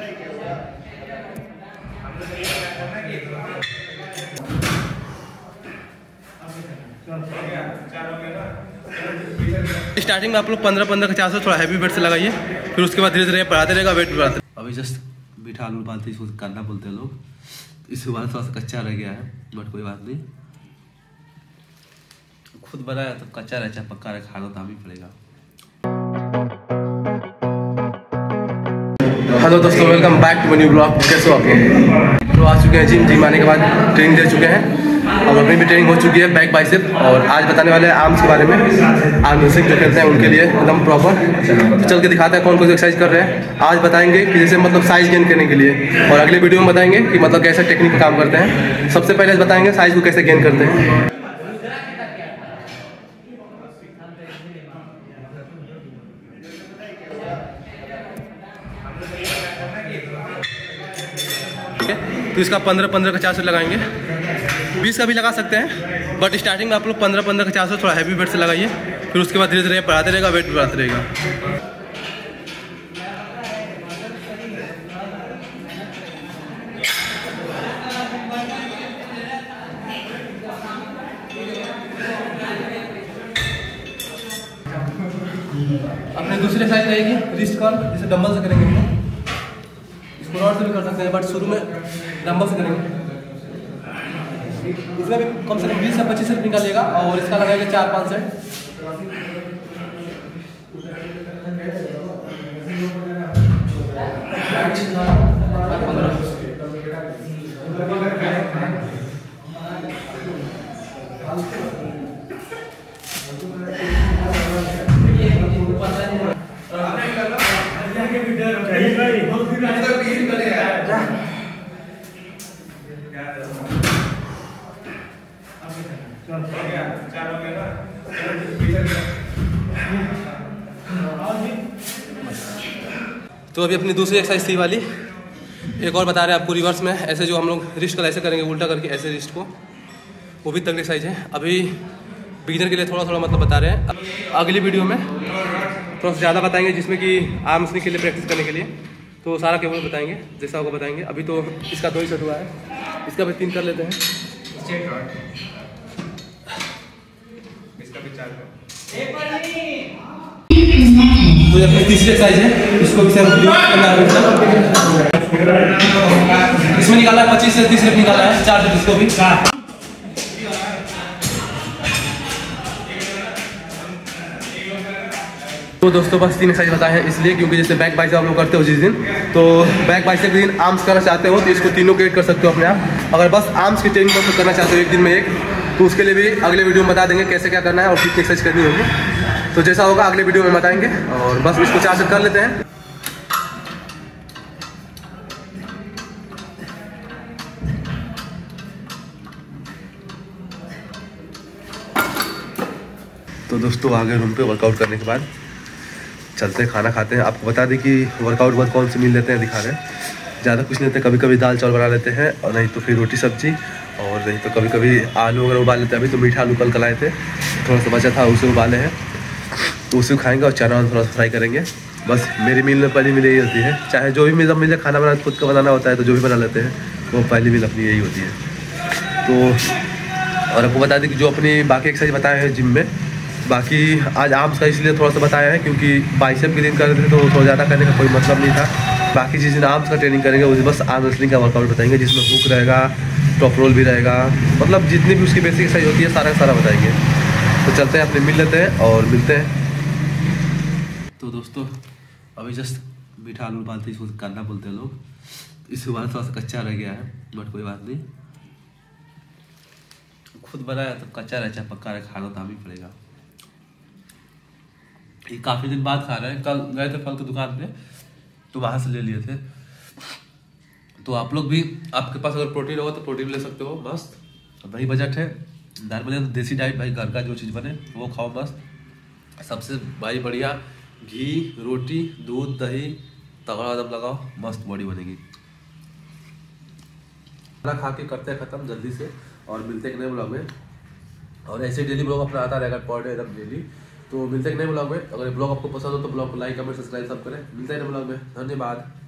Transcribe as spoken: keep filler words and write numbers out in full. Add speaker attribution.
Speaker 1: Starting में आप लोग पंद्रह पंद्रह का चार सौ थोड़ा हैवी वेट से लगाइए, फिर उसके बाद धीरे धीरे बढ़ाते रहेगा, वेट बढ़ाते। अभी जस्ट मीठा आलू उबालते इसको कांदा बोलते हैं लोग, इसके बाद थोड़ा सा कच्चा रह गया है, बट कोई बात नहीं, खुद बनाया तो कच्चा रह चाहे पक्का रहे, खाना तो ही पड़ेगा। हेलो दोस्तों, welcome back to new blog. कैसे हो आप लोग? तो आ चुके हैं जिम, जिम आने के बाद ट्रेनिंग दे चुके हैं, अब अपनी भी ट्रेनिंग हो चुकी है बैक बाइसेप, और आज बताने वाले हैं आर्म्स के बारे में। आर्म रेसलिंग जो खेलते हैं उनके लिए एकदम प्रॉपर। तो चल के दिखाते हैं कौन कौन सी एक्सरसाइज कर रहे हैं। आज बताएंगे कि जैसे मतलब साइज गेन करने के लिए, और अगले वीडियो में बताएंगे कि मतलब कैसे टेक्निक का काम करते हैं। सबसे पहले बताएंगे साइज को कैसे गेन करते हैं। तो इसका पंद्रह पंद्रह का चार सौ लगाएंगे, बीस का भी लगा सकते हैं, बट स्टार्टिंग में आप लोग पंद्रह पंद्रह का चार सौ थोड़ा हैवी वेट से लगाइए, फिर उसके बाद धीरे धीरे बढ़ाते रहेगा, वेट बढ़ाते रहेगा। अपने दूसरी एक्सरसाइज रहेगी रिस्ट कर्ल, जैसे डंबल से करेंगे हम लोग, इसको रॉड से भी कर सकते हैं, बट शुरू में डंबल से करेंगे। इसमें भी कम से कम बीस से पच्चीस सेट निकालिएगा, और इसका लगाएगा चार पाँच सेट। तो अभी अपनी दूसरी एक्सरसाइज थी वाली, एक और बता रहे हैं आपको रिवर्स में, ऐसे जो हम लोग रिस्ट को ऐसे करेंगे उल्टा करके, ऐसे रिस्ट को, वो भी तगड़ी एक्सरसाइज है। अभी बिगिनर के लिए थोड़ा थोड़ा मतलब बता रहे हैं, अगली वीडियो में थोड़ा सा ज़्यादा बताएंगे, जिसमें कि आर्म्स के लिए प्रैक्टिस करने के लिए, तो सारा केवल बताएंगे, जैसा होगा बताएंगे। अभी तो इसका दो ही सेट हुआ है, इसका भी तीन कर लेते हैं, इसका भी चार। तो अपनी तीसरी एक्सरसाइज है, इसको भी करना है, इसमें निकाला है पच्चीस से तीस सेट निकाला है, चार सेट इसको भी। तो दोस्तों बस तीन एक्सरसाइज बताए हैं, इसलिए क्योंकि जैसे बैक बाइसेप आप लोग करते हो जिस दिन, तो बैक बाइसेप के दिन आर्म्स करना चाहते हो तो इसको तीनों क्रिएट कर सकते हो अपने आप। अगर बस आर्म्स की ट्रेनिंग तो करना चाहते हो एक दिन में एक, तो उसके लिए भी अगले वीडियो में बता देंगे कैसे क्या करना है और कितनी एक्सरसाइज करनी होगी। तो जैसा होगा अगले वीडियो में बताएंगे, और बस इसको चार सेट कर लेते हैं। तो दोस्तों आ गए रूम पे वर्कआउट करने के बाद, चलते हैं खाना खाते हैं। आपको बता दें कि वर्कआउट के बाद कौन सी मील लेते हैं दिखा रहे हैं, ज़्यादा कुछ नहीं लेते, कभी कभी दाल चावल बना लेते हैं, और नहीं तो फिर रोटी सब्जी, और नहीं तो कभी कभी आलू वगैरह उबाल लेते हैं। अभी तो मीठा आलू कल कलाए थे, थोड़ा सा बचा था, उसे उबाले हैं, तो उसे खाएंगे, और चना थोड़ा सा फ्राई करेंगे। बस मेरी मील में पहली मील यही होती है, चाहे जो भी मील मिले खाना बना खुद का बनाना होता है, तो जो भी बना लेते हैं वो पहली मील अपनी यही होती है। तो और आपको बता दें कि जो अपनी बाकी एक्सरसाइज बताए हैं जिम में, बाकी आज आर्म्स का इसलिए थोड़ा सा बताया है क्योंकि बाइसेप के दिन कर रहे थे तो थोड़ा ज़्यादा करने का कोई मतलब नहीं था। बाकी जिस दिन आर्म्स का ट्रेनिंग करेंगे उस बस आर्म रेसलिंग का वर्कआउट बताएंगे, जिसमें हुक रहेगा, टॉप रोल भी रहेगा, मतलब जितनी भी उसकी बेसिक एक्सरसाइज होती है सारा सारा बताएंगे। तो चलते हैं अपने मिल लेते हैं और मिलते हैं। तो दोस्तों अभी जस्ट मीठा आलू उबालते इसको कांदा बोलते हैं लोग, इसके बाद थोड़ा सा कच्चा रह गया है, बट कोई बात नहीं, खुद बनाया तो कच्चा रह चाहे पक्का रहे, खाना तो ही पड़ेगा। ये काफ़ी दिन बाद खा रहे हैं, कल गए थे फल की दुकान पे तो वहाँ से ले लिए थे। तो आप लोग भी, आपके पास अगर प्रोटीन होगा तो प्रोटीन ले सकते हो, मस्त वही बजट है। नॉर्मली तो देसी डाइट भाई, घर का जो चीज़ बने वो खाओ मस्त, सबसे भाई बढ़िया घी, रोटी, दूध, दही तगड़ा दम लगाओ, मस्त बॉडी बनेगी। खाना खा के करते हैं ख़त्म जल्दी से, और मिलते हैं नए ब्लॉग में, और ऐसे डेली ब्लॉग अपना आता रहेगा पर डे एकदम डेली। तो मिलते हैं नए ब्लॉग में। अगर ब्लॉग आपको पसंद हो तो ब्लॉग को लाइक कमेंट सब्सक्राइब सब करें। मिलते हैं नए ब्लॉग में, धन्यवाद।